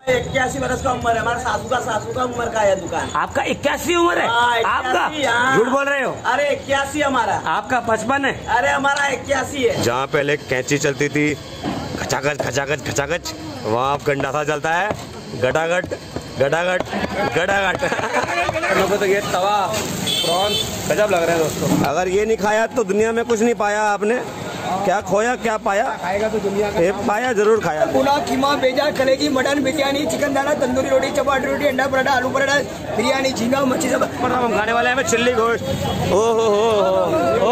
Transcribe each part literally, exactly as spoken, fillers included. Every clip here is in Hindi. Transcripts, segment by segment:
इक्यासी बरस का उम्र है हमारा, सासू का सासू का उम्र का है दुकान। आपका इक्यासी उम्र है? आपका झूठ बोल रहे हो? अरे इक्यासी हमारा। आपका पचपन है? अरे हमारा इक्यासी है। जहाँ पहले कैंची चलती थी खचाखच खचाखच खचाखच, वहाँ अब गंडासा चलता है गटागट गटागट गटागट। लोगों तो ये तवा प्रॉन्स गजब लग रहे हैं दोस्तों। अगर ये नहीं खाया तो दुनिया में कुछ नहीं पाया आपने। क्या खोया क्या पाया? खाएगा तो दुनिया का ये पाया जरूर खाया। पुलाव, कीमा, बेजा, कलेजी, मटन, बिरयानी, चिकन दाना, तंदूरी रोटी, चपाटी रोटी, अंडा पराठा, आलू पराठा, बिरयानी, झींगा, मच्छी सब हम खाने वाले हैं चिल्ली गोश्त। ओ हो हो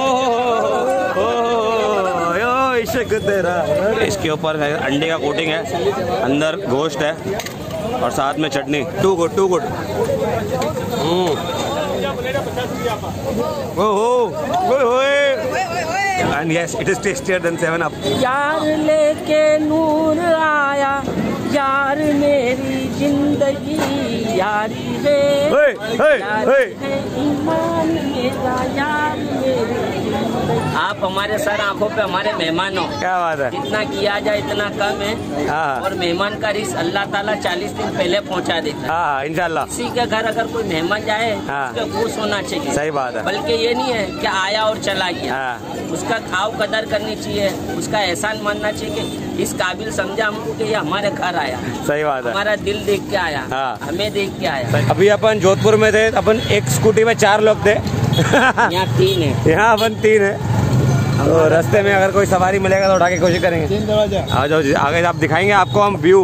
हो इश्क तेरा। इसके ऊपर अंडे का कोटिंग है, अंदर गोश्त है और साथ में चटनी। Too good too good. And yes, it is tastier than seven up. यार लेके नूर आया, यार मेरी जिंदगी यारी है, hey, hey, यार hey. है ईमान मेरा, यार मेरी जिंदगी। आप हमारे सर आंखों पे हमारे मेहमान हो। क्या बात है। जितना किया जाए इतना कम है। हाँ। और मेहमान का रिस्क अल्लाह ताला चालीस दिन पहले पहुंचा देता है। हाँ इंशाल्लाह। किसी के घर अगर कोई मेहमान जाए हाँ। उसका खुश होना चाहिए। सही बात है। बल्कि ये नहीं है कि आया और चला गया। हाँ। उसका खाव कदर करनी चाहिए, उसका एहसान मानना चाहिए कि इस काबिल समझा हमको कि ये हमारे घर आया। सही बात है। हमारा दिल देख के आया। हाँ। हमें देख के आया। अभी अपन जोधपुर में थे, अपन एक स्कूटी में चार लोग थे। यहाँ तीन है। यहाँ अपन तीन है। तो रास्ते में अगर कोई सवारी मिलेगा तो उठा के कोशिश करेंगे। तीन दरवाजा। आ जाओ जी, आगे आप दिखाएंगे आपको हम व्यू।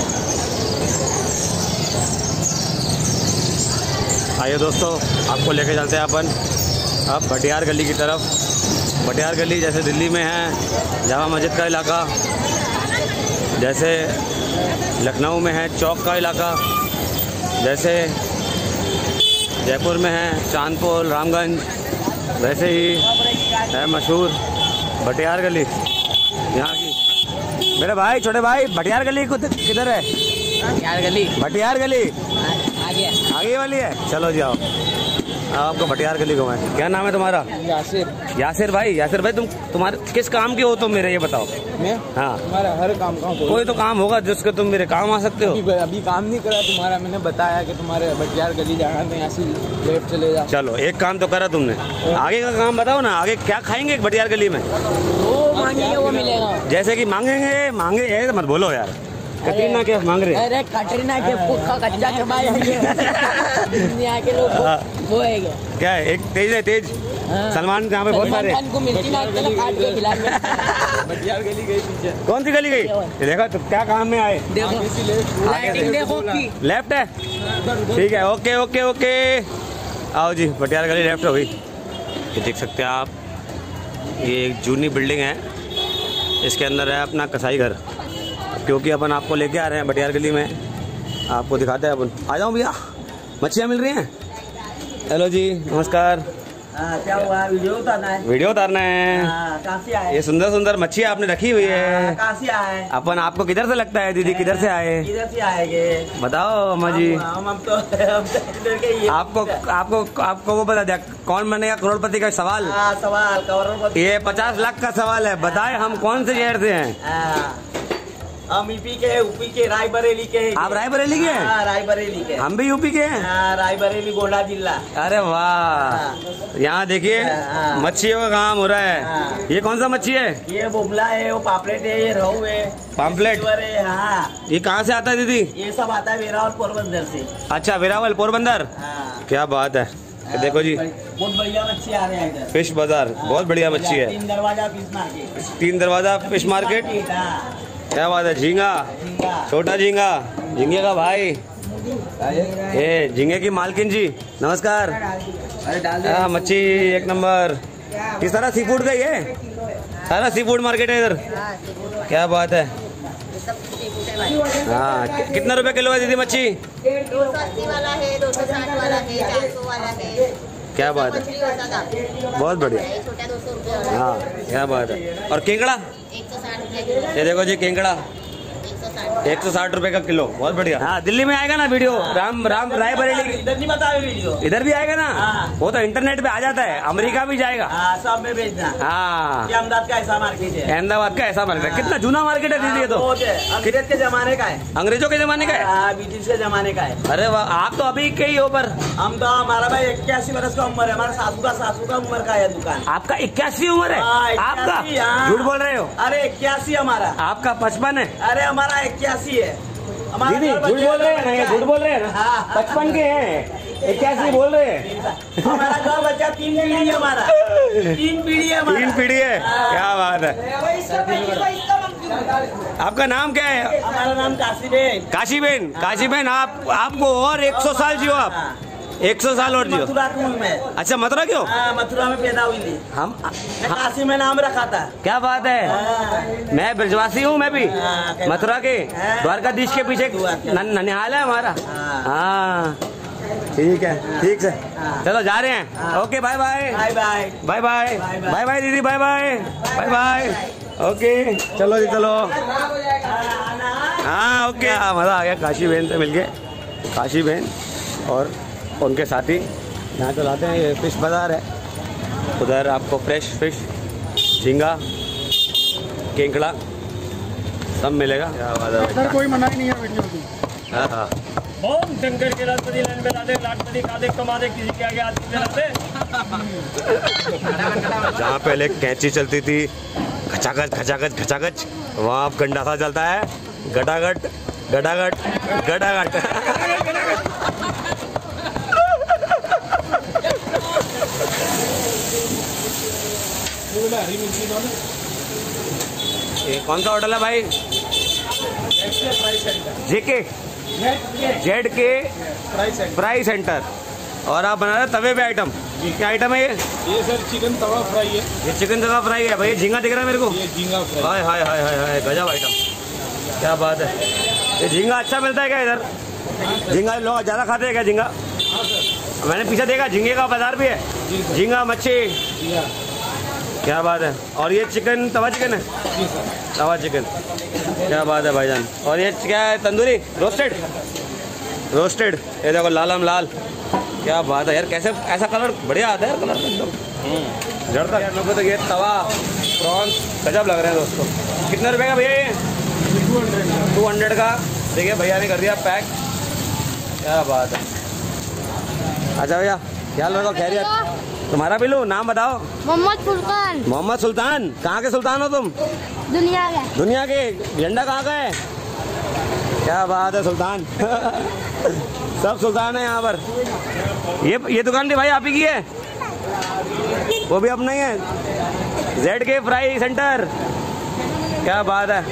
आइए दोस्तों, आपको लेके चलते हैं अपन अब भटियार गली की तरफ। भटियार गली जैसे दिल्ली में है जामा मस्जिद का इलाका, जैसे लखनऊ में है चौक का इलाका, जैसे जयपुर में है चांदपुर रामगंज, वैसे ही है मशहूर भटियार गली यहाँ की। मेरे भाई छोटे भाई, भटियार गली किधर है? भटियार गली भटियार गली आगे आगे वाली है। चलो जी आओ, आपको भटियार गली घुमाएं। क्या नाम है तुम्हारा? यासिर। यासिर भाई। यासिर भाई तुम तुम्हारे किस काम के हो तुम, मेरे ये बताओ। मैं? हाँ तुम्हारा हर काम का कोई तो काम होगा जिसके तुम मेरे काम आ सकते हो। अभी, अभी काम नहीं करा तुम्हारा, मैंने बताया कि तुम्हारे भटियार गली जाना तो यहाँ से लेफ्ट चले जा। चलो एक काम तो करा तुमने, आगे का काम बताओ ना। आगे क्या खाएंगे भटियार गली में? वो मांगेंगे वो मिलेगा। जैसे कि मांगेंगे मांगे ऐसे मत बोलो यार। कटरीना क्या मांग रहे? अरे कटरीना के का कच्चा कबाब दुनिया के लोग वो है क्या? क्या है? एक तेज है तेज। सलमान यहाँ पे बहुत सारे। को मिर्ची मार के काट के खिला। भटियार गली गई पीछे। कौन सी गली गई? देखा तो क्या काम में आए। देखो लाइटिंग देखो की लेफ्ट है, ठीक है। ओके ओके ओके आओ जी, भटियार गली लेफ्ट हो गई। ये देख सकते हैं आप, ये एक जूनी बिल्डिंग है, इसके अंदर है अपना कसाई घर। क्योंकि अपन आपको लेके आ रहे हैं भटियार गली में, आपको दिखाते हैं अपन। आ जाओ भैया, मच्छियाँ मिल रही हैं। हेलो जी नमस्कार। हाँ, क्या हुआ? वीडियो उतारना है। वीडियो उतारना है। हाँ, कहाँ से आए? ये सुंदर सुंदर मच्छियाँ आपने रखी हुई है। कहाँ से आए? अपन आपको किधर से लगता है दीदी, किधर से आए? किधर से आएंगे? बताओ अम्मा जी। हम हम तो हम तो इधर के ही हैं। आपको आपको आपको वो बता दिया कौन बनेगा करोड़पति का सवाल। हाँ, सवाल करोड़पति। ये पचास लाख का सवाल है, बताए हम कौन से शहर से हैं? हाँ, हम यूपी के, यूपी के रायबरेली के। आप रायबरेली के हैं? हाँ, रायबरेली के। हम भी यूपी के हैं। हाँ, रायबरेली गोंडा जिला। अरे वाह, यहाँ देखिए हाँ। मच्छियों का काम हो रहा है। हाँ। ये कौन सा मच्छी है? ये बोबला है, वो पापलेट है, ये रहू है, पाम्पलेट है। हाँ, ये कहाँ से आता है दीदी? ये सब आता है वेरावल पोरबंदर से। अच्छा वेरावल पोरबंदर। हाँ, क्या बात है। देखो जी बहुत बढ़िया मच्छी आ रहे हैं इधर। फिश बाजार, बहुत बढ़िया मच्छी है। तीन दरवाजा फिश मार्केट। तीन दरवाजा फिश मार्केट। हाँ, क्या बात है। झींगा, झींगा। छोटा झींगा, झींगे का भाई, ये झींगे की मालकिन जी नमस्कार। हाँ, मच्छी एक नंबर। ये सारा सी फूड का ही है, सारा सी फूड मार्केट है इधर। क्या बात है। हाँ, कि, कितना रुपए किलो है दीदी मच्छी? दो सौ अस्सी वाला है, दो सौ साठ वाला है, चार सौ वाला है। क्या बात है, बहुत बढ़िया। छोटा दो सौ रुपये वाला। हाँ क्या बात है। और केंकड़ा? एक सौ साठ रुपये किलो। ये देखो जी केंकड़ा, एक सौ साठ एक सौ साठ रुपए का किलो, बहुत बढ़िया। हाँ दिल्ली में आएगा ना वीडियो, राम राम रायबरेली इधर नहीं बताया वीडियो, इधर भी आएगा ना। हाँ। वो तो इंटरनेट पे आ जाता है, अमेरिका भी जाएगा। हाँ, सब में भेजना। हाँ, ये अहमदाबाद का ऐसा मार्केट है, अहमदाबाद का ऐसा मार्केट है। कितना जूना मार्केट है दीदी ये तो, बहुत है, अंग्रेज के जमाने का है, अंग्रेजों के जमाने का है। हाँ, ब्रिटिश के जमाने का है। अरे वाह, आप तो अभी के ही हो पर। हम तो, हमारा भाई इक्यासी वर्ष का उम्र है, हमारा सासू का सासू का उम्र का है दुकान। आपका इक्यासी उम्र है? हाँ, आपका इक्यासी, हाँ। झूठ बोल रहे हो। अरे इक्यासी हमारा। आपका पचपन है? अरे हमारा इक्यासी है। हमारा दीदी घर झूठ बच्चे बोल रहे हैं ना, ये का- झूठ बोल रहे हैं ना। हाँ, हाँ। पचपन के हैं, इक्यासी बोल रहे हैं। हमारा घर बच्चा तीन पीढ़ी है, हमारा तीन पीढ़ी है हमारा। तीन पीढ़ी है, हाँ। क्या बात है। आपका नाम क्या है? हमारा नाम काशीबेन। काशीबेन। काशीबेन, आप आपको और एक सौ साल जियो आप, एक सौ साल और जियो। मथुरा में। अच्छा, मथुरा क्यों? हाँ, मथुरा में पैदा हुई थी। हम मैं काशी में नाम रखा था। क्या बात है। हाँ। मैं ब्रजवासी हूँ, मैं भी हाँ, मथुरा के, हाँ। द्वारकाधीश के पीछे न- ननिहाल है हमारा। हाँ। हाँ ठीक है, ठीक है, हाँ। चलो जा रहे हैं। Okay, bye bye bye bye. Bye bye bye bye दीदी, bye bye bye bye. Okay चलो जी, चलो। हाँ ओके, हाँ, मज़ा आ गया काशी बहन से मिलके। काशी बहन और उनके साथी यहाँ चलाते हैं, ये फिश बाज़ार है। उधर आपको फ्रेश फिश, झींगा, केंकड़ा सब मिलेगा। क्या बात है भाई। कोई मनाही नहीं है वीडियो की। हाँ हाँ, ओम शंकर के लाखपति लाइन पे लादे, लाखपति कादे कमादे, किसी के आगे आदमी पे लादे। जहाँ पहले कैंची चलती थी, खचाखच खचाखच खचाखच, वहाँ अब गंडासा चलता है। गटागट गटागट गटागट। ये कौन सा होटल है भाई? JK Z K fry centre. और आप बना रहे तवे पे आइटम, क्या आइटम है ये? ये सर चिकन तवा फ्राई है। ये चिकन तवा फ्राई है भाई। झींगा दिख रहा है मेरे को। ये झींगा फ्राई। हाय हाय हाय हाय हाय, गजब आइटम, क्या बात है। ये झींगा अच्छा मिलता है क्या इधर? झींगा लोग ज़्यादा खाते हैं क्या झींगा? मैंने पीछे देखा झींगे का बाजार भी है, झींगा मच्छी, क्या बात है। और ये चिकन तवा चिकन है, तवा चिकन, क्या बात है भाईजान। और ये क्या है? Tandoori roasted, roasted. ये देखो लालम लाल, क्या बात है यार। कैसे ऐसा कलर बढ़िया आता है यार, कलर एकदम जड़ता है। लोगों तो ये तवा प्रॉन्स गजब लग रहे हैं दोस्तों। कितने रुपए का भैया ये? टू हंड्रेड का। देखिए भैया ने कर दिया पैक, क्या बात है। अच्छा भैया, क्या लगा, खैरियत? तुम्हारा भी लो, नाम बताओ। मोहम्मद फुरकान। मोहम्मद सुल्तान। कहाँ के सुल्तान हो तुम? दुनिया के। दुनिया के। झंडा कहाँ का है? क्या बात है सुल्तान। सब सुल्तान है यहाँ पर। ये ये दुकान भी भाई आप ही की है? वो भी अपना ही है? जेड के फ्राई सेंटर, क्या बात है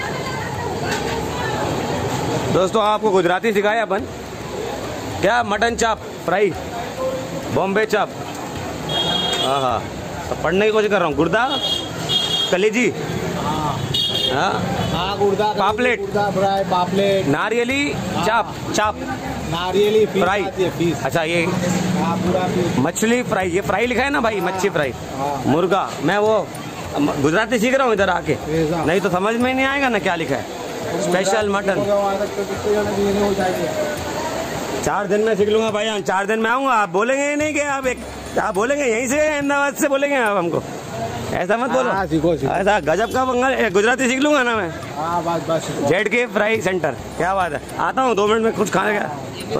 दोस्तों। आपको गुजराती सिखाया अपन, क्या मटन चाप फ्राई, बॉम्बे चाप। हाँ हाँ, तो पढ़ने की कोशिश कर रहा हूँ। गुर्दा कलेजी, हाँ हाँ, गुर्दा पापलेट, गुर्दा फ्राई, पापलेट, नारियली चाप, चाप नारियली फिश फ्राई। आती है, फिश। अच्छा, ये हाँ, पूरा फिश। मछली फ्राई, ये फ्राई लिखा है ना भाई, मच्छी फ्राई। हाँ। मुर्गा, मैं वो गुजराती सीख रहा हूँ इधर आके, ऐसा। नहीं तो समझ में नहीं आएगा ना क्या लिखा है। Special mutton. वहाँ तक तो कितने जने देने हो जाएंगे। चार दिन में सीख लूंगा भाई, चार दिन में आऊंगा। आप बोलेंगे ही नहीं कि आप एक, आप बोलेंगे यहीं से अहमदाबाद से बोलेंगे आप हमको, ऐसा मत बोलो। हाँ, सीखो सीखो। ऐसा गजब का बंगाल गुजराती सीख लूंगा ना मैं। हाँ, बस बस। जेड के फ्राई सेंटर, क्या बात है। आता हूँ दो मिनट में, कुछ खाने का।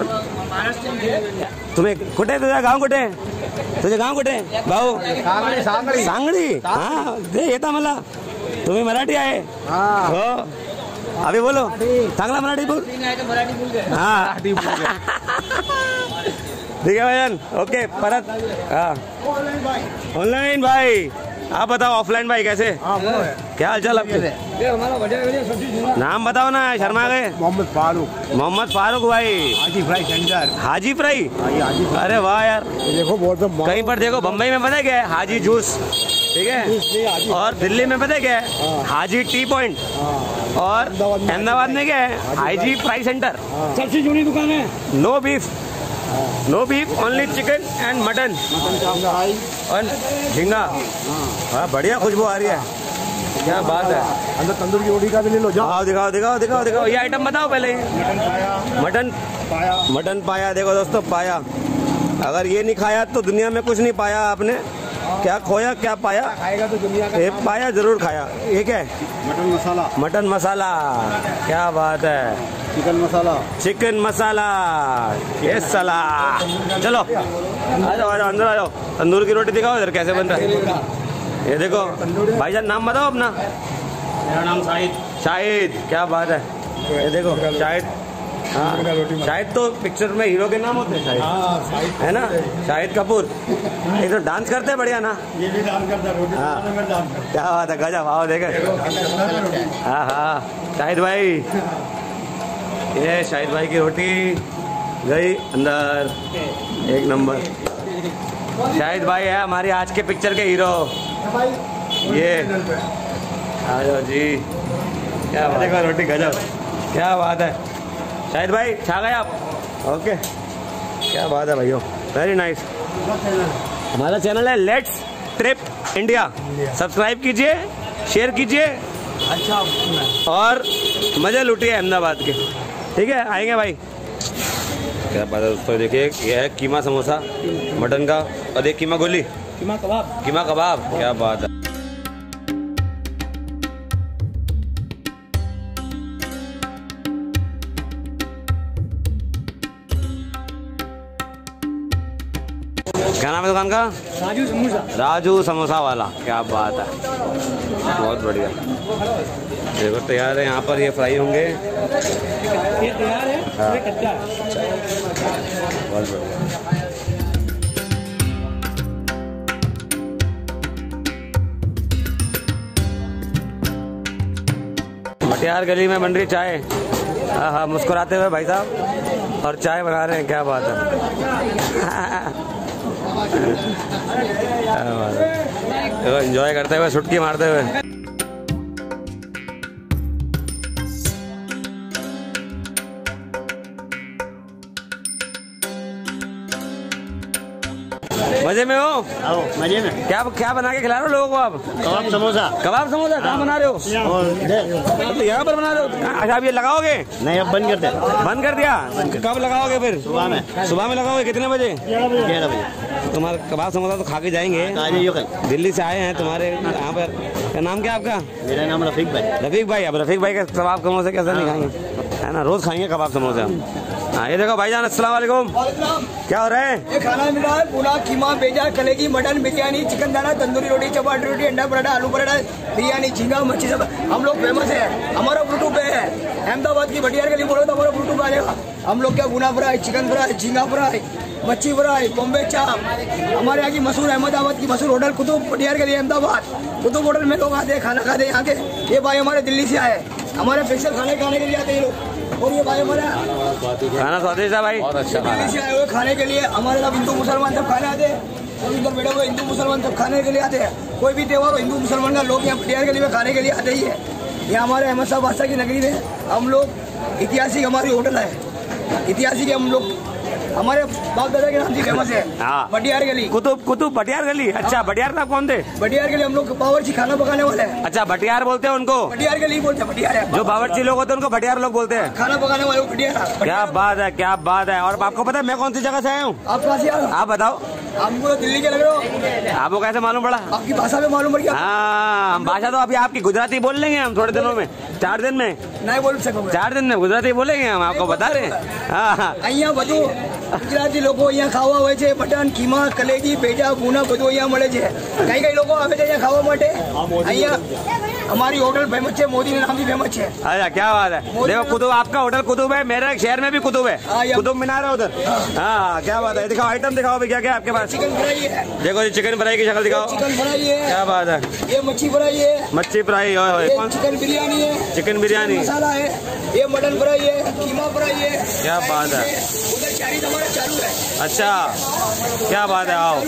तुम्हें कुठे, तुझा गाँव कुठे? तुझे गाँव कुठे भाऊ? सांगली, सांगली। सांगली, हाँ ते येता मला। तुम्ही मराठी आहे? हाँ। हो, अभी बोलो चांगला मराठी बोल। हाँ ठीक है भाईजान, ओके परत। हाँ ऑनलाइन भाई, आप बताओ ऑफलाइन भाई कैसे? क्या हाल चाल आपके? नाम बताओ ना, शर्मा गए। मोहम्मद फारूक। मोहम्मद फारूक भाई, Haji fry centre. Haji fry. Haji fry. अरे वाह यार, देखो बहुत कहीं पर देखो, बम्बई में पता है क्या है? हाजी जूस, ठीक है। और दिल्ली में पता है क्या है? Haji tea point. और अहमदाबाद में क्या है? Haji fry centre. सबसे जुड़ी दुकान है। No beef, no beef, only chicken and mutton और झींगा। हाँ बढ़िया खुशबू आ रही है। क्या बात है। अंदर तंदूर की रोटी का भी ले लो जाओ। आओ दिखाओ दिखाओ दिखाओ दिखाओ। ये आइटम बताओ पहले। मटन पाया, मटन पाया, मटन पाया। देखो दोस्तों पाया, अगर ये नहीं खाया तो दुनिया में कुछ नहीं पाया आपने। क्या खोया क्या पाया, खाएगा तो दुनिया का। ये पाया जरूर खाया। ये क्या है? Mutton masala, mutton masala. क्या बात है। Chicken masala, chicken masala. ये सला। चलो आ जाओ आ जाओ अंदर आ जाओ। तंदूर की रोटी दिखाओ इधर कैसे बन रहा है। ये देखो भाईजान, नाम बताओ अपना। मेरा नाम शाहिद। शाहिद, क्या बात है। ये देखो शाहिद। हाँ, शाहिद तो पिक्चर में हीरो के नाम होते हैं शाहिद, है ना। शाहिद कपूर। ये तो डांस करते हैं बढ़िया ना। ये भी डांस करता है, रोटी हाँ। बनाने में डांस करता क्या बात है, गजब। आओ देखे। हाँ हाँ शाहिद भाई, ये शाहिद भाई की रोटी गई अंदर। एक नंबर। शाहिद भाई है हमारी आज के पिक्चर के हीरो। ये आ जाओ जी। क्या बात है, रोटी गजब। क्या बात है शाहिद भाई, छा गए आप। ओके, क्या बात है भाइयों, वेरी नाइस। हमारा चैनल है लेट्स ट्रिप इंडिया। सब्सक्राइब कीजिए, शेयर कीजिए, अच्छा और मजे लूटिए अहमदाबाद के। ठीक है, आएंगे भाई। क्या बात है दोस्तों, देखिए ये है कीमा समोसा मटन का, और एक कीमा गोली, कीमा कबाब। कीमा कबाब। क्या बात है। क्या नाम है दुकान का? राजू समोसा। राजू समोसा वाला। क्या बात है, बहुत बढ़िया। देखो तैयार है यहाँ पर, ये फ्राई होंगे। ये तैयार है, हाँ। ये कच्चा है। बहुत बढ़िया। मटियार गली में बन रही चाय। हाँ हाँ, मुस्कुराते हुए भाई साहब और चाय बना रहे हैं। क्या बात है। देखो एंजॉय करते हुए, छुटकी मारते हुए। मजे में हो? आओ मजे में। क्या क्या बना के खिला रहे हो लोगों को आप? कबाब समोसा। कबाब समोसा कहाँ बना रहे हो? तो यहाँ पर बना रहे हो? अच्छा, आप ये लगाओगे? नहीं, अब बंद करते हैं। बंद कर दिया? कब लगाओगे फिर? सुबह में। सुबह में लगाओगे? कितने बजे? ग्यारह बजे। तुम्हारा कबाब समोसा तो खा के जाएंगे। आ जाइए कल। दिल्ली से आए हैं तुम्हारे यहाँ पर। क्या नाम क्या आपका? मेरा नाम रफीक भाई। रफीक भाई। अब रफीक भाई का कबाब समोसे कैसे नहीं खाएंगे, है ना। रोज खाएंगे कबाब समोसे हम। हाँ, ये देखो भाईजान, अस्सलाम वालेकुम। क्या हो रहा है? ये खाना मिला है पुलाव, कीमा, बेजा, कलेगी, मटन, बिरयानी, चिकन दाना, तंदूरी रोटी, चपाटी रोटी, अंडा पराठा, आलू पराठा, बिरयानी, झींगा मच्छी, सब हम लोग फेमस है। हमारा यूट्यूब पे है, अहमदाबाद की भटियार गली बोलो तो हमारा यूट्यूब आ जाएगा। हम लोग क्या गुना फ्राई, चिकन फ्राई, झींगा फ्राई, मच्छी फ्राई, बॉम्बे चाप, हमारे यहाँ की मशहूर अहमदाबाद की मशहूर होटल कुतुब भटियार गली अहमदाबाद। कुतुब होटल में लोग आते हैं, खाना खाते हैं यहाँ के। ये भाई हमारे दिल्ली से आए, हमारे स्पेशल खाने खाने के लिए आते हैं लोग। और ये भाई हमारा खाना स्वादिष्ट है भाई, बहुत अच्छा दिल्ली से आए हुए खाने के लिए। हमारे सब हिंदू मुसलमान सब खाने आते हैं, और इधर बैठे हुए हिंदू मुसलमान सब खाने के लिए आते हैं। कोई भी त्योहार हो, हिंदू मुसलमान का लोग यहाँ भटियार गली में खाने के लिए आते ही है। ये हमारे अहमद शाह बादशाह की नगरी में हम लोग ऐतिहासिक हमारी होटल है, ऐतिहासिक हम लोग हमारे बाप दादा के नाम से फेमस है। हाँ। भटियार गली कुतुब कुतुब भटियार गली। अच्छा, भटियार साहब कौन थे? भटियार गली हम लोग बावर्ची खाना पकाने वाले हैं। अच्छा, भटियार बोलते हैं उनको? भटियार गली बोलते हैं, भटियार है। जो बावर्ची लोग होते हैं उनको भटियार लोग बोलते हैं। खाना पकाने वाले को भटियार। क्या बात है, क्या बात है। और आपको पता है मैं कौन सी जगह से आया हूँ? आप कहाँ से आए हो? आप बताओ। हमको तो दिल्ली के लग रहे हो। आपको कैसे मालूम पड़ा? आपकी भाषा में मालूम पड़ गया। हाँ, हम भाषा तो अभी आपकी गुजराती बोल लेंगे हम थोड़े दिनों में, चार दिन में। नहीं बोल सकोगे? चार दिन में गुजराती बोलेंगे हम, आपको बता रहे हैं। हाँ, અહીંયા બધું ગુજરાતી લોકો અહીંયા ખાવા હોય છે, મટન, કીમા, કલેજી, ભેજા, ભૂના બધું અહીંયા મળે છે। કઈ કઈ લોકો આવે છે અહીંયા ખાવા માટે? અહીંયા हमारी होटल फेमस है, मोदी के नाम भी फेमस है। अच्छा, क्या बात है। देखो कुतुब, आपका होटल कुतुब है, मेरे शहर में भी कुतुब है, कुतुब मीनार है उधर। हाँ, क्या बात है। दिखाओ आइटम, दिखाओ भी क्या क्या आपके पास। चिकन फ्राई है, देखो जी, चिकन फ्राई की शक्ल दिखाओ। चिकन फ्राई है, क्या बात है। ये मच्छी फ्राई है, मच्छी फ्राई। ओए ये कौन? चिकन बिरयानी है, चिकन बिरयानी। मसाला है, ये मटन फ्राई है, कीमा फ्राई है। क्या बात है। उधर चाइनीज हमारा चालू है। अच्छा, क्या बात है। आओ,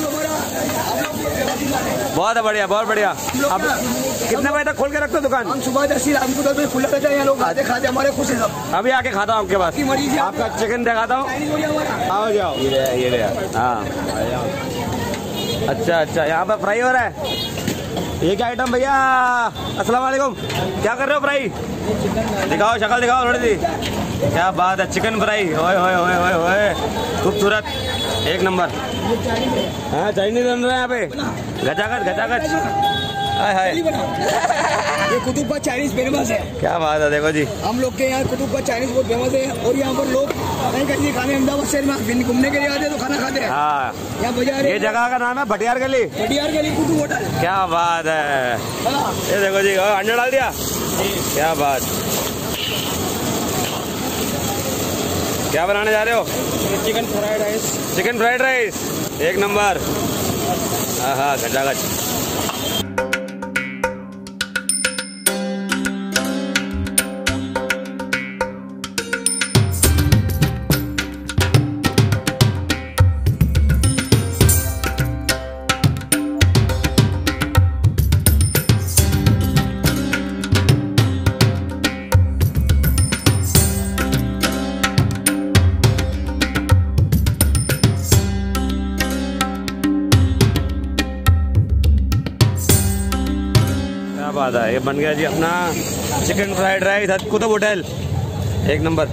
बहुत बढ़िया, बहुत बढ़िया। अब कितने बजे तक खोल के रखते हो दुकान? हम सुबह दस रात को दस बजे खुला रहता है, यहाँ लोग खाते खाते हमारे खुश है सब। अभी आके खाता हूँ आपके पास, की मर्जी से आपका चिकन दिखाता हूँ। आओ जाओ, ये ले, ये ले। हाँ, अच्छा अच्छा, यहाँ पर फ्राई हो रहा है। ये क्या आइटम भैया? अस्सलाम वालेकुम, क्या कर रहे हो फ्राई? दिखाओ शक्ल दिखाओ थोड़ी सी। क्या बात है, चिकन फ्राई, ओए ओए ओए ओए ओए, खूबसूरत, एक नंबर। हाँ चाइनीज बन रहा है यहाँ पे, गचागच गचागच। हाय हाय, ये कुतुब का चाइनीज फेमस है। क्या बात है, देखो जी हम लोग के यहाँ कुतुब का चाइनीज बहुत फेमस है। और यहाँ पर लोग कहीं कहीं खाने अहमदाबाद शहर में घूमने के लिए आते हैं तो खाना खाते हैं। हाँ, यहाँ बाजार ये जगह का नाम है भटियार गली। भटियार गली कुतुब होटल। क्या बात है, ये देखो जी, अंडा डाल दिया, क्या बात। क्या बनाने जा रहे हो? Chicken fried rice. Chicken fried rice, एक नंबर। हाँ हाँ, गचागच। बात है, ये बन गया जी अपना chicken fried rice Qutub hotel, एक number.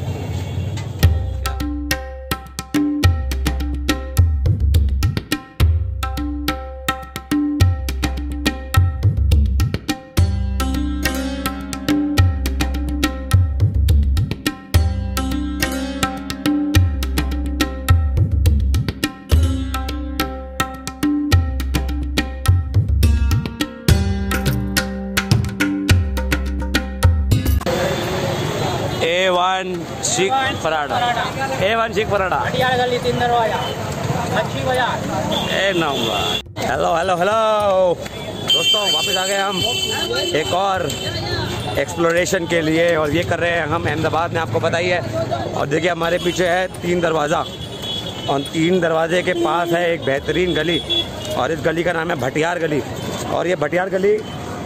A one seekh paratha, A one seekh paratha, गली तीन दरवाजा, मच्छी बाजार, एक नंबर। हेलो हेलो हेलो दोस्तों, वापस आ गए हम एक और एक्सप्लोरेशन के लिए, और ये कर रहे हैं हम अहमदाबाद में, आपको पता ही है। और देखिए हमारे पीछे है तीन दरवाज़ा, और तीन दरवाजे के पास है एक बेहतरीन गली, और इस गली का नाम है भटियार गली। और ये भटियार गली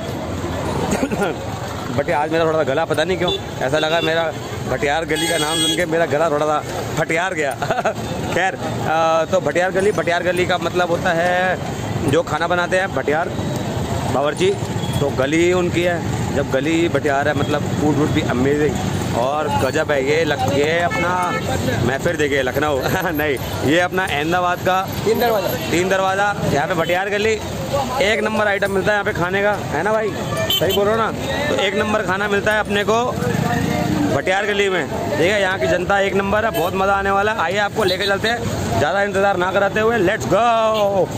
बट आज मेरा थोड़ा सा गला, पता नहीं क्यों ऐसा लगा, मेरा भटियार गली का नाम सुन के मेरा गला थोड़ा सा फटियार गया। खैर, तो भटियार गली, भटियार गली का मतलब होता है जो खाना बनाते हैं भटियार बावर्ची, तो गली उनकी है। जब गली भटियार है मतलब फूड वूड भी अमेजिंग और गजब है। ये लग ये अपना, मैं फिर देखिए लखनऊ नहीं, ये अपना अहमदाबाद का तीन दरवाजा, तीन दरवाज़ा, यहाँ पे भटियार गली, एक नंबर आइटम मिलता है यहाँ पे खाने का, है ना भाई? सही बोल रहे हो ना? तो एक नंबर खाना मिलता है अपने को भटियार गली में। ठीक है, यहाँ की जनता एक नंबर है, बहुत मज़ा आने वाला है। आइए आपको लेके चलते हैं, ज़्यादा इंतज़ार ना कराते हुए, let's go.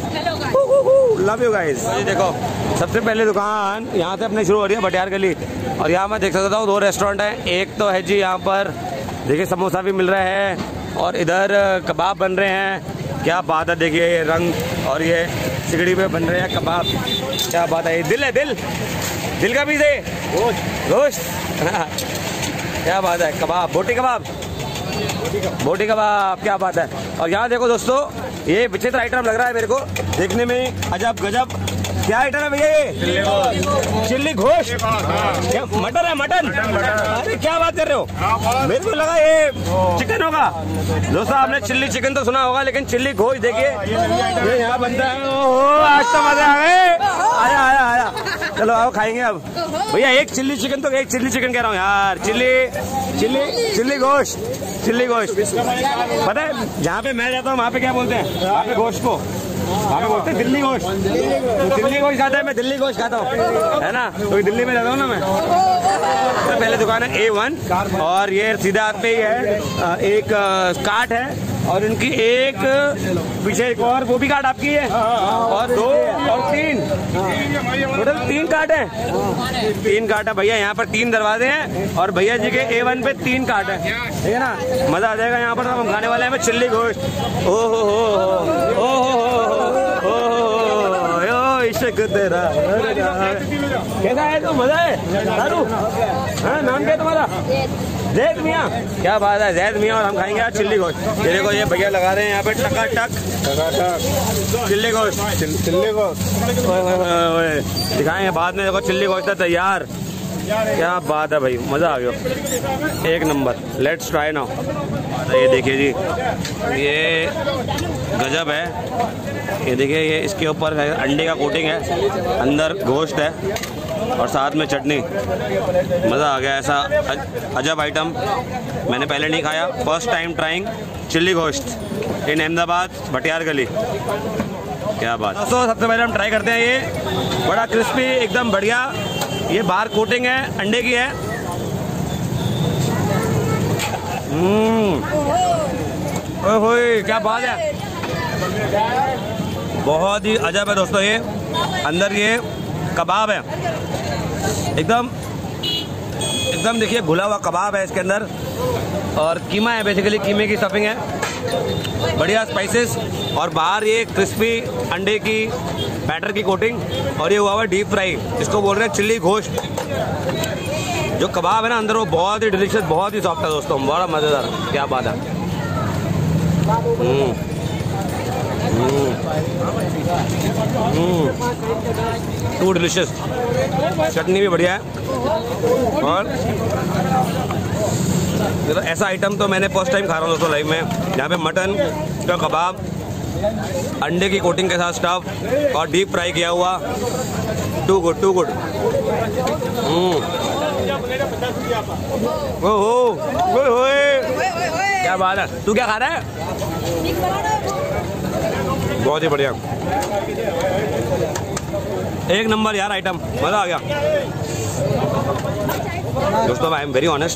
Love you guys. ये देखो, सबसे पहले दुकान यहाँ से अपने शुरू हो रही है भटियार गली, और यहाँ मैं देख सकता हूँ दो रेस्टोरेंट हैं। एक तो है जी यहाँ पर देखिए समोसा भी मिल रहा है, और इधर कबाब बन रहे हैं। क्या बात है, देखिए ये रंग, और ये सिगड़ी पे बन रहे हैं कबाब, क्या बात है। ये दिल है, दिल दिल का पीस है, गोश्त गोश्त क्या बात है। कबाब, बोटी कबाब, बोटी कबाब, क्या बात है। और यहाँ देखो दोस्तों, ये विचित्र आइटम लग रहा है मेरे को देखने में, अजब गजब। क्या आइटम है भैया ये? चिल्ली घोष, क्या मटन है? मटन, अरे क्या बात कर रहे हो, मेरे को लगा ये चिकन होगा। दोस्तों आपने चिल्ली चिकन तो सुना होगा, लेकिन चिल्ली घोष देखिए ये यहाँ बनता है। ओहो, आज तो मजा आ गए। आया आया आया, चलो आओ खाएंगे अब। भैया एक चिल्ली चिकन, तो एक चिल्ली चिकन कह रहा हूँ यार, चिल्ली चिल्ली चिल्ली गोश्त, चिल्ली गोश्त। पता है जहाँ पे मैं जाता हूँ वहाँ पे क्या बोलते हैं, वहाँ पे गोश्त को वहाँ पे बोलते हैं दिल्ली गोश्त। दिल्ली गोश्त खाता है, मैं दिल्ली गोश्त खाता हूँ, है ना? तो दिल्ली में रहता हूँ ना मैं। तो पहले दुकान है ए वन, और ये सीधा आप पे ही है एक काट है, और इनकी एक पीछे एक और वो भी काट आपकी है, और दो और तीन, टोटल तीन काट है, तीन काट है भैया। यहाँ पर तीन दरवाजे हैं, और भैया जी के ए वन पे तीन काट है, ठीक है ना? मजा आ जाएगा यहाँ पर। हम खाने वाले हैं चिल्ली गोश्त। ओ हो हो हो इश्क तेरा, कैसा है? तो मजा है दारू, हाँ? नाम क्या है तुम्हारा? जैद मियाँ, क्या बात है, जैद मियाँ। और हम खाएंगे आज चिल्ली गोश्त। ये देखो ये भैया लगा रहे हैं यहाँ पे टकाटक चिल्ली गोश्त, चिल्ली गोश्त दिखाएंगे बाद में। देखो चिल्ली गोश्त है तैयार, क्या बात है भाई, मजा आ गया, एक नंबर। Let's try now. ये देखिए जी, ये गजब है। ये देखिए, ये इसके ऊपर अंडे का कोटिंग है, अंदर गोश्त है और साथ में चटनी। मज़ा आ गया। ऐसा अजब आइटम मैंने पहले नहीं खाया। फर्स्ट टाइम ट्राइंग चिल्ली गोश्त इन अहमदाबाद भटियार गली। क्या बात। दोस्तों सबसे पहले हम ट्राई करते हैं। ये बड़ा क्रिस्पी, एकदम बढ़िया। ये बाहर कोटिंग है, अंडे की है। हम्म, ओए होए, क्या बात है। बहुत ही अजब है दोस्तों। ये अंदर ये कबाब है, एकदम एकदम देखिए घुला हुआ कबाब है इसके अंदर, और कीमा है, बेसिकली कीमे की स्टफिंग है, बढ़िया स्पाइसेस, और बाहर ये क्रिस्पी अंडे की बैटर की कोटिंग, और ये हुआ हुआ डीप फ्राई, इसको बोल रहे हैं चिल्ली गोश्त। जो कबाब है ना अंदर, वो बहुत ही डिलीशियस, बहुत ही सॉफ्ट है दोस्तों, बड़ा मज़ेदार। क्या बात है। हम्म टू डिलीशियस। चटनी भी बढ़िया है। और तो ऐसा आइटम तो मैंने फर्स्ट टाइम खा रहा हूँ दोस्तों लाइफ में, जहाँ पे मटन का कबाब अंडे की कोटिंग के साथ स्टफ और डीप फ्राई किया हुआ। Too good, too good. ओहो, क्या बात है। तू क्या खा रहा है? बहुत ही बढ़िया, एक नंबर यार आइटम, मज़ा आ गया दोस्तों। आई एम वेरी ऑनेस्ट,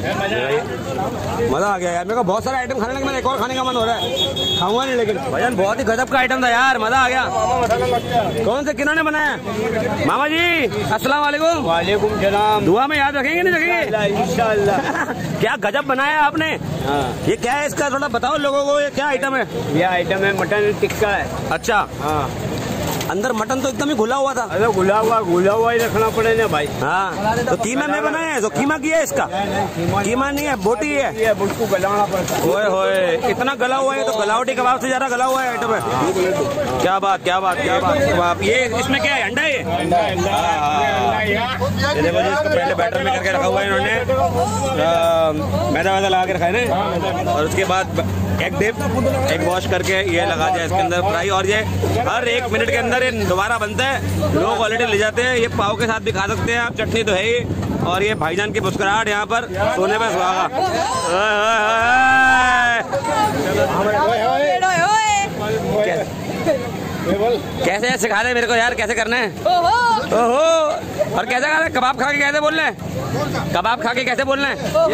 मज़ा आ गया यार। मेरे को बहुत सारे आइटम खाने लगे, मेरा एक और खाने का मन हो रहा है, खाऊंगा नहीं लेकिन। भजन बहुत ही गजब का आइटम था यार, मज़ा आ गया। कौन से, किन्होंने बनाया? मामा जी अस्सलाम वालेकुम। वालेकुम सलाम। दुआ में याद रखेंगे नहीं रखेंगे इंशाअल्लाह। क्या गजब बनाया आपने। हाँ। ये क्या है इसका, थोड़ा बताओ लोगों को, ये क्या आइटम है? ये आइटम है मटन टिक्का है। अच्छा, हाँ। अंदर मटन तो एकदम ही घुला हुआ था। अरे घुला हुआ घुला हुआ ही रखना पड़ेगा भाई। हाँ, तो कीमा में बनाया है, तो कीमा किया है इसका? कीमा नहीं है, बोटी है। ये उसको गलाना पड़ता है। ओए होए, इतना गला हुआ है, तो गलावटी कबाब से ज्यादा गला हुआ है आइटम है। क्या बात, क्या बात, क्या बात। कबाब ये इसमें क्या है? अंडा है ये? देखो जी, इसको पहले बैटर में करके रखा हुआ है इन्होंने, मैदा वैदा लगा के रखा है ना, और उसके बाद एग डिप, एग वॉश करके ये लगा दिया इसके अंदर फ्राई, और ये हर एक मिनट के अंदर ये दोबारा बनता है। लोग ऑलरेडी ले जाते हैं, ये पाव के साथ भी खा सकते हैं आप, चटनी तो है ही। और ये भाईजान की मुस्कुराहट यहाँ पर सोने पे सुहागा। कैसे सिखा दे मेरे को यार, कैसे करना है। ओहो, और कैसे खा रहे? कबाब खा के कैसे बोलना है? कबाब खा के कैसे बोलना है?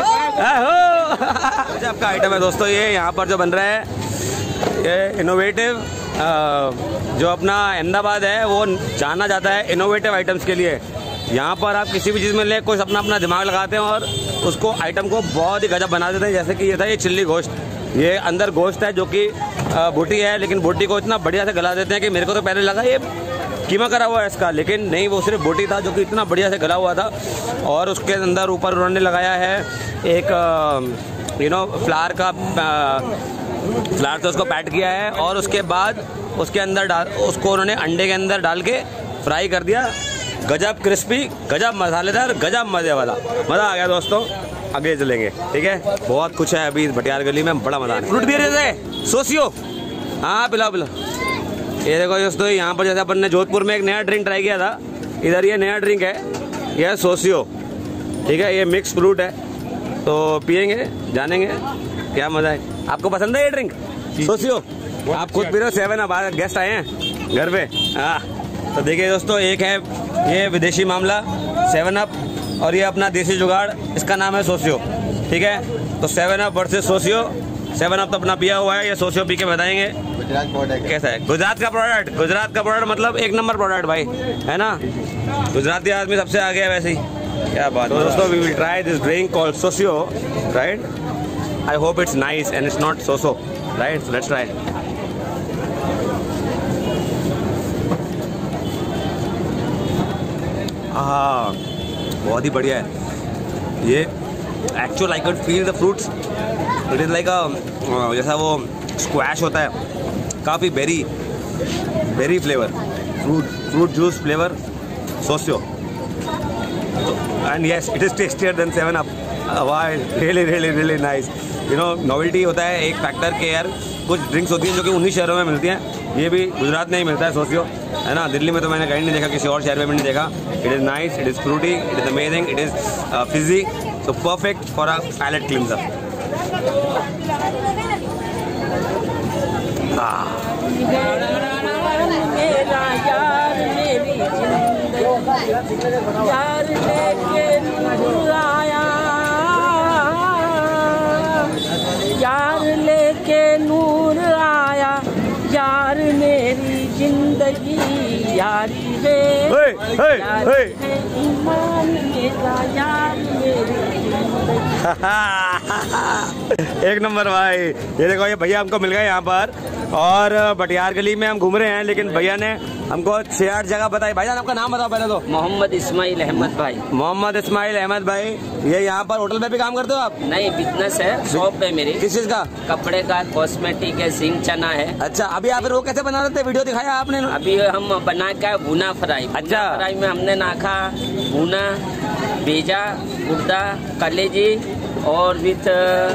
गजब का आइटम है दोस्तों ये। यहाँ पर जो बन रहा है ये इनोवेटिव, जो अपना अहमदाबाद है वो जाना जाता है इनोवेटिव आइटम्स के लिए। यहाँ पर आप किसी भी चीज़ में ले, कोई अपना अपना दिमाग लगाते हैं और उसको आइटम को बहुत ही गजब बना देते हैं। जैसे कि ये था ये चिल्ली गोश्त, ये अंदर गोश्त है जो कि बोटी है, लेकिन बोटी को इतना बढ़िया से गला देते हैं कि मेरे को तो पहले लगा ये कीमा करा हुआ है इसका, लेकिन नहीं, वो सिर्फ बोटी था जो कि इतना बढ़िया से गला हुआ था। और उसके अंदर ऊपर उन्होंने लगाया है एक यू नो फ्लावर का फ्लावर से उसको पैट किया है, और उसके बाद उसके अंदर डाल उसको उन्होंने अंडे के अंदर डाल के फ्राई कर दिया। गजब क्रिस्पी, गजब मसालेदार, गजब मज़े वाला। मज़ा आ गया दोस्तों, आगे चलेंगे, ठीक है। बहुत कुछ है अभी भटियार गली में, बड़ा मज़ा है। फ्रूट बियर जैसे सोसियो, हाँ पिलाओ पिलाओ। ये देखो दोस्तों, यहाँ पर जैसे अपन ने जोधपुर में एक नया ड्रिंक ट्राई किया था, इधर ये नया ड्रिंक है, यह सोसियो, ठीक है। ये मिक्स फ्रूट है, तो पियेंगे, जानेंगे क्या मज़ा है। आपको पसंद है ये ड्रिंक सोसियो? आप खुद पी रहे हो? सेवन अप गेस्ट आए हैं घर पे, हाँ। तो देखिए दोस्तों, एक है ये विदेशी मामला सेवन अप, और ये अपना देसी जुगाड़, इसका नाम है सोसियो, ठीक है। तो seven up versus Sosyo. Seven up तो अपना पिया हुआ है, ये सोसियो पी के बताएंगे गुजरात प्रोडक्ट कैसा है। गुजरात का प्रोडक्ट, गुजरात का प्रोडक्ट मतलब एक नंबर प्रोडक्ट भाई, है ना। गुजराती आदमी सबसे आगे है वैसे ही। क्या बात है दोस्तों, we will try this drink called Sosyo, right. I hope it's nice and it's not so so, right. So let's try. हाँ, बहुत ही बढ़िया है ये। Actual I can feel the fruits, it is like a जैसा वो स्क्वैश होता है, काफ़ी berry berry flavour, fruit fruit juice flavour Sosyo, and yes it is tastier than seven up. वाह, really really really nice. You know novelty होता है एक फैक्टर के यार, कुछ ड्रिंक्स होती हैं जो कि उन्हीं शहरों में मिलती हैं, ये भी गुजरात में ही मिलता है सोचियो, है ना। दिल्ली में तो मैंने कहीं नहीं देखा, किसी और शहर में भी नहीं देखा। It is nice, it is fruity, it is amazing, it is fizzy, so perfect for a palate cleanser. यार लेके नूर आया, यार लेके नूर आया, यार मेरी जिंदगी यारी है, यार है ईमान मेरा, यार मेरी एक नंबर भाई। ये देखो ये भैया हमको मिल गए यहाँ पर, और बटियार गली में हम घूम रहे हैं, लेकिन भैया ने हमको छह आठ जगह बताई। भाईजान आपका नाम बताओ पहले तो। मोहम्मद इस्माइल अहमद भाई। मोहम्मद इस्माइल अहमद भाई, ये यहाँ पर होटल में भी काम करते हो आप? नहीं, बिजनेस है, शॉप है मेरी। किस चीज का? कपड़े का, कॉस्मेटिक है, सिंग चना है। अच्छा, अभी आप वो कैसे बना रहे थे, वीडियो दिखाया आपने? अभी हम बना के भुना फ्राई। अच्छा, फ्राई में हमने नाखा, भुना, भेजा, गुर्दा, कलेजी और विथ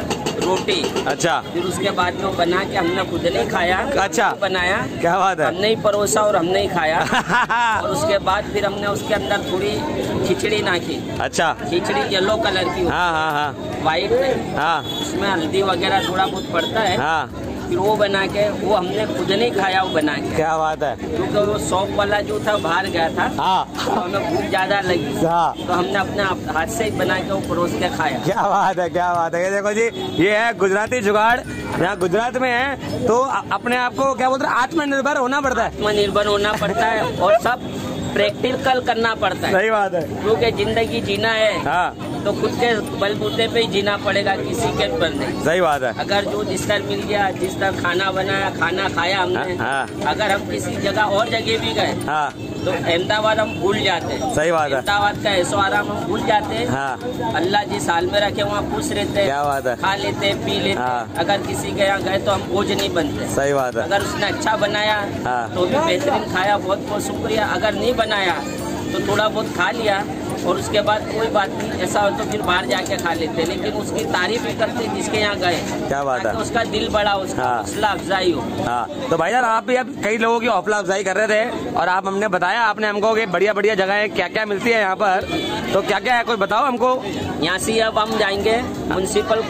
रोटी। अच्छा, फिर उसके बाद में बना के हमने खुद नहीं खाया। अच्छा, बनाया, क्या बात है। हमने ही परोसा और हमने ही खाया। और उसके बाद फिर हमने उसके अंदर थोड़ी खिचड़ी नाखी। अच्छा, खिचड़ी येलो कलर की, हाँ हाँ हाँ, वाइट में, हाँ, उसमें हल्दी वगैरह थोड़ा बहुत पड़ता है। हाँ, फिर वो बना के, वो हमने खुद नहीं खाया, वो बना के। क्या बात है। क्योंकि वो शॉप वाला जो था बाहर गया था, हाँ, तो हमें भूख ज्यादा लगी, हाँ, तो हमने अपने हाथ से ही बना के वो परोस के खाया। क्या बात है, क्या बात है। ये देखो जी, ये है गुजराती जुगाड़। यहाँ गुजरात में है तो अपने आप को क्या बोलते हैं, आत्मनिर्भर होना पड़ता है। आत्मनिर्भर होना पड़ता है और सब प्रैक्टिकल करना पड़ता है। सही बात है, क्योंकि जिंदगी जीना है, हाँ, तो खुद के बलबूते पे ही जीना पड़ेगा, किसी के ऊपर नहीं। सही बात है। अगर जो जिस तरह मिल गया, जिस तरह खाना बनाया, खाना खाया हमने, हाँ, अगर हम किसी जगह और जगह भी गए, हाँ, तो अहमदाबाद हम भूल जाते हैं। सही बात है। अहमदाबाद का ऐसो आराम हम भूल जाते हैं। हाँ, अल्लाह जिस हाल में रखे वहाँ खुश रहते हैं। क्या बात है। खा लेते हैं, पी लेते हाँ। हैं। अगर किसी के यहाँ गए तो हम बोझ नहीं बनते। सही बात है। अगर उसने अच्छा बनाया, हाँ। तो भी बेहतरीन खाया, बहुत बहुत शुक्रिया। अगर नहीं बनाया तो थोड़ा बहुत खा लिया, और उसके बाद कोई बात नहीं, ऐसा हो तो फिर बाहर जाके खा लेते, लेकिन उसकी तारीफ भी करते जिसके यहाँ गए। क्या बात है। उसका दिल बड़ा, उसका हाँ। हौसला अफजाई हो। हाँ, तो भाईजान आप भी अब कई लोगों की हौसला अफजाई कर रहे थे, और आप हमने बताया, आपने हमको कि बढ़िया बढ़िया जगह क्या क्या मिलती है यहाँ पर, तो क्या क्या है कोई बताओ हमको। यहाँ से अब हम जाएंगे म्युनिसिपल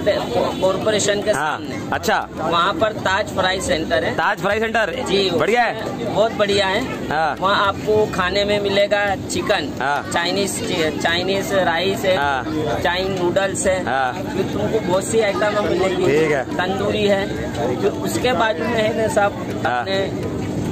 कॉर्पोरेशन के हाँ, सामने। अच्छा, वहाँ पर ताज फ्राई सेंटर है। ताज फ्राई सेंटर जी, बढ़िया है, बहुत बढ़िया है। हाँ। वहाँ आपको खाने में मिलेगा चिकन, हाँ। चाइनीज चाइनीज राइस है, हाँ। चाइनीज नूडल्स है, हाँ। फिर तुमको बहुत सी आइटम मिलेगी। ठीक है। तंदूरी है, फिर उसके बाजू में है ना साहब, हाँ। अपने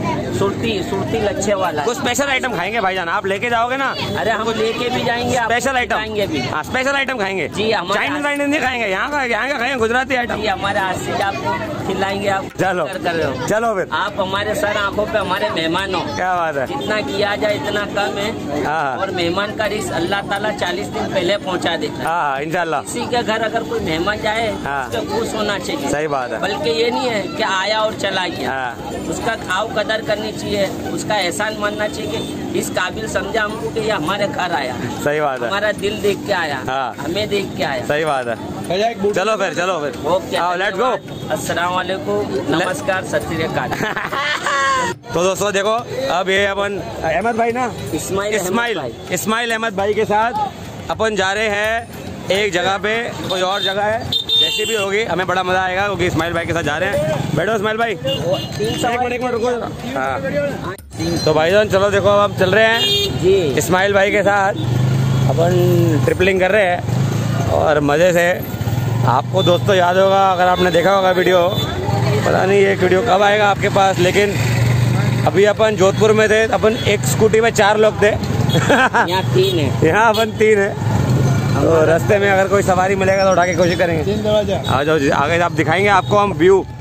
सुरती सुरती लच्छे वाला। कुछ स्पेशल आइटम खाएंगे भाईजान, आप लेके जाओगे ना? अरे हम लेके भी जाएंगे, स्पेशल आइटम खाएंगे भी। हाँ, स्पेशल आइटम खाएंगे जी, हमारे चाइनीज वाइनीज नहीं खाएंगे, यहाँ का यहाँ का खाएंगे गुजराती आइटम। जी, हमारे हाथ से आपको खिलाएंगे। आप चलो कर कर रहे हो। चलो फिर, आप हमारे सर आंखों पे हमारे मेहमान हो। क्या बात है। जितना किया जाए इतना कम है। हाँ। और मेहमान का रिस्क अल्लाह ताला चालीस दिन पहले पहुंचा देता है। हाँ, इंशाल्लाह। किसी के घर अगर कोई मेहमान जाए, हाँ। उसका खुश होना चाहिए। सही बात है। बल्कि ये नहीं है कि आया और चला गया। हाँ। उसका खाव कदर करनी चाहिए, उसका एहसान मानना चाहिए कि इस काबिल समझा हमको कि ये हमारे घर आया, सही बात है। हमारा दिल देख के आया, हाँ। हमें देख के आया। सही बात है। चलो फिर, चलो फिर, ओके, आओ लेट्स गो। अस्सलाम वालेकुम, नमस्कार, सत श्री अकाल। तो दोस्तों देखो, अब ये अपन अहमद भाई ना, इस्माइल इस्माइल अहमद इस्माइल अहमद भाई के साथ अपन जा रहे हैं एक जगह पे, कोई और जगह है, जैसी भी होगी हमें बड़ा मजा आएगा, क्योंकि इस्माइल भाई के साथ जा रहे हैं। बैठो इस्माइल भाई, एक मिनट एक मिनट रुको। हाँ, तो भाईजान चलो देखो, अब हम चल रहे हैं जी इस्माइल भाई के साथ, अपन ट्रिपलिंग कर रहे हैं और मज़े से। आपको दोस्तों याद होगा, अगर आपने देखा होगा वीडियो, पता नहीं ये वीडियो कब आएगा आपके पास, लेकिन अभी अपन जोधपुर में थे, अपन एक स्कूटी में चार लोग थे। यहाँ तीन है, यहाँ अपन तीन है। तो रास्ते में अगर कोई सवारी मिलेगा तो उठा के कोशिश करेंगे। आ जाओ जी, आगे आप दिखाएंगे आपको हम व्यू।